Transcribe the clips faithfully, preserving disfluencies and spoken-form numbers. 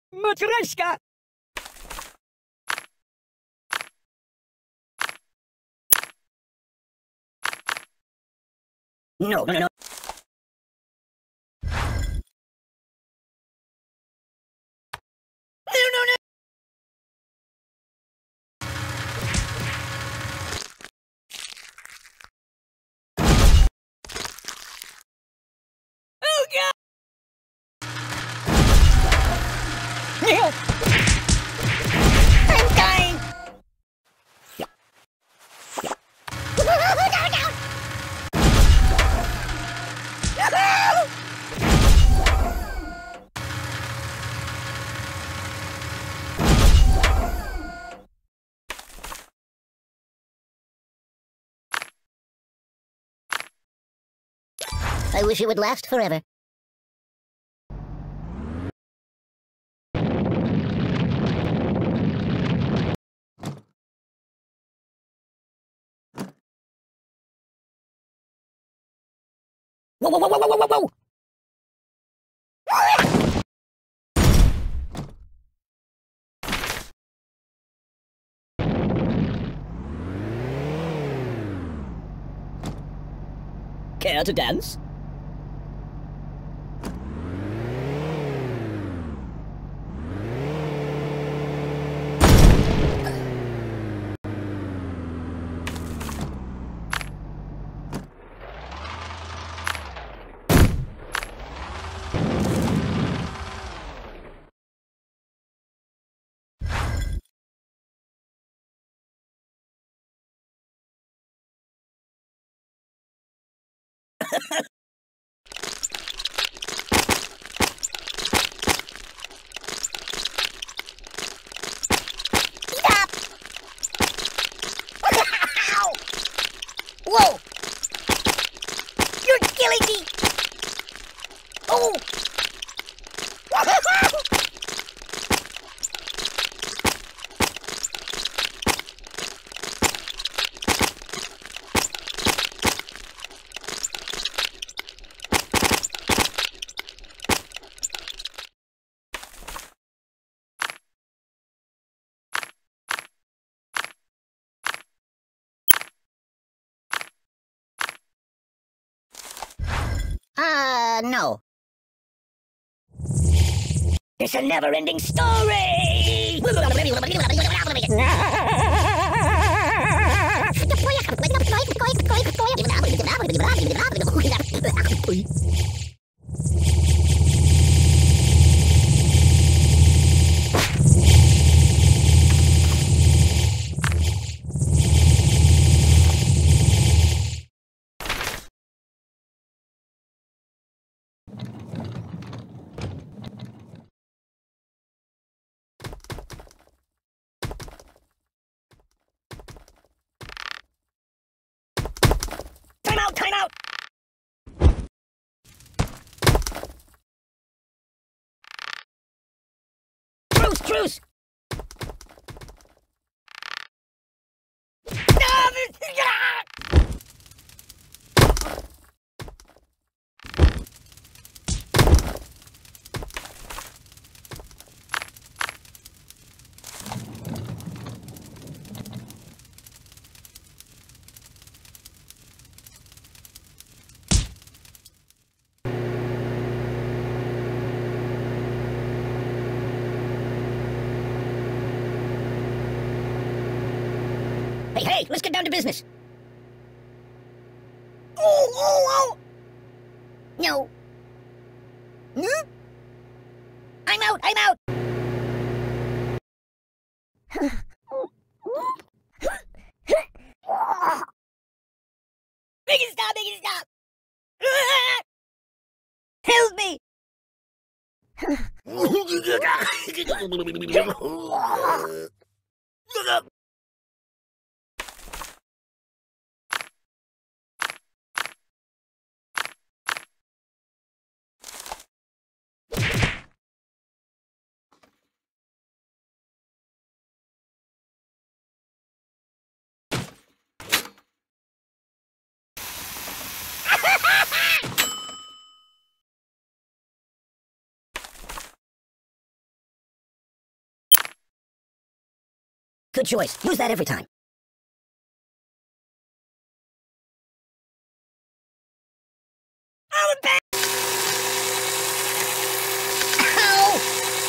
Matryoshka! No, no, no, no. No, no, no! Oh, God! I'm dying! I wish it would last forever. Whoa, whoa, whoa, whoa, whoa, whoa, whoa! Care to dance? Stop! Ow! Whoa! You're killing me! Oh! Uh, no. It's a never-ending story! Time out! Time out! Truce! Truce! Hey, hey, let's get down to business. Oh, oh, oh! No. Hmm? I'm out, I'm out! Make it stop, make it stop! Help me! Good choice. Use that every time. Oh, bad. Ow!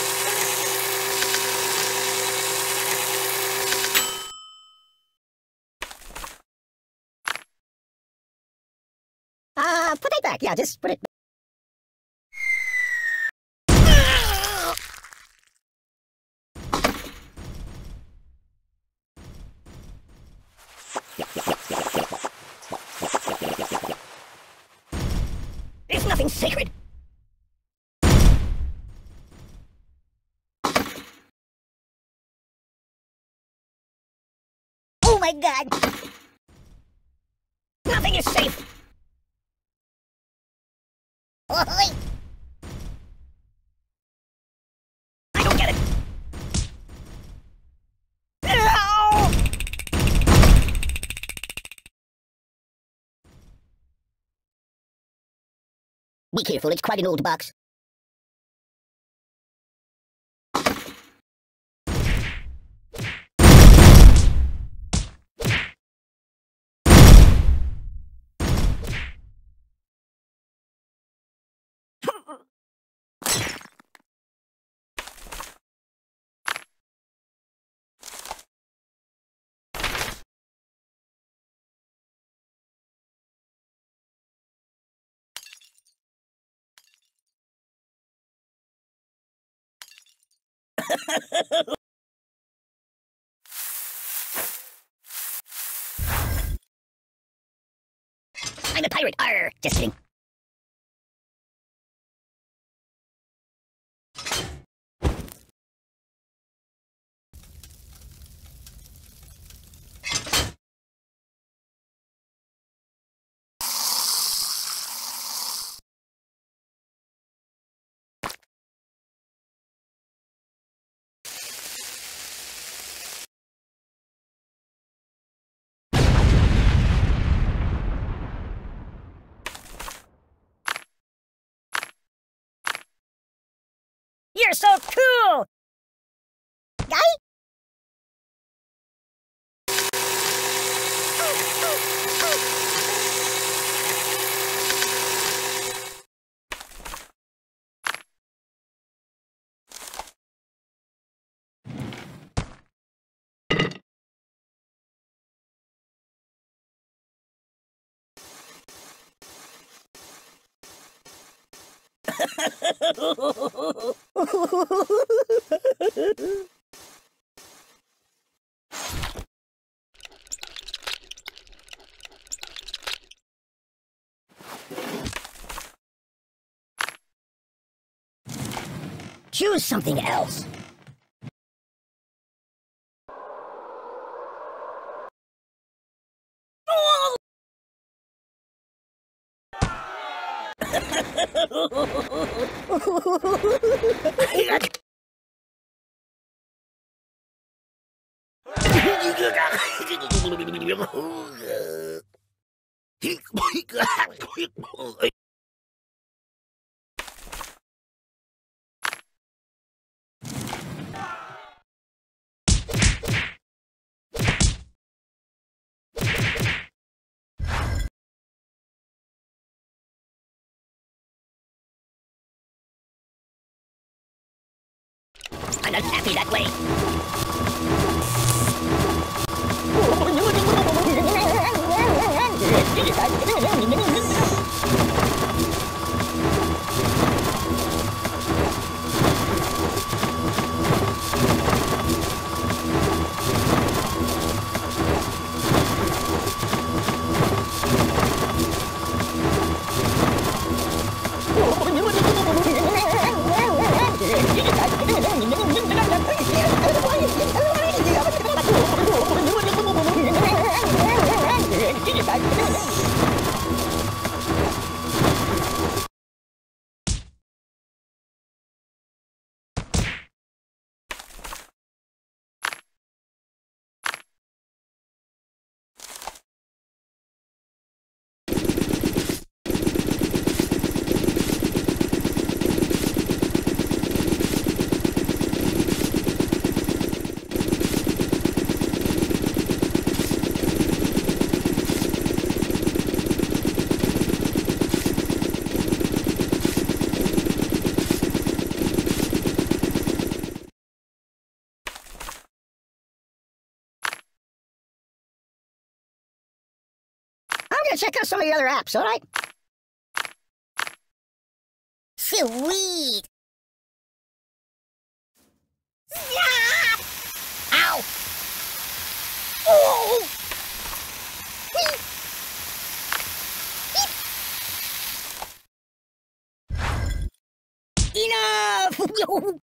Uh, put it back. Yeah, just put it back. There's nothing sacred. Oh my god! Nothing is safe! Oi! I don't get it! No! Be careful, it's quite an old box. I'm a pirate. Arr! Just kidding. You're so cool! Guy? Choose something else. I'm not happy that way. gotta check out some of the other apps, all right? Sweet! Ow! Oh! Enough!